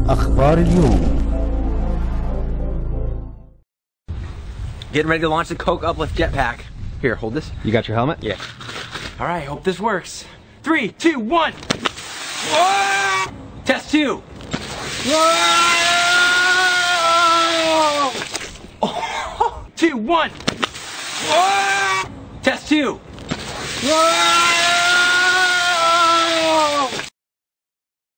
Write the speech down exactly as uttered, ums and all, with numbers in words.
أخبار اليوم. Getting ready to launch the Coke Uplift Jetpack. Here, hold this. You got your helmet? Yeah. All right, hope this works. Three, two, one. Whoa! Test two. Whoa! Oh. Two, one. Whoa! Test two. Whoa!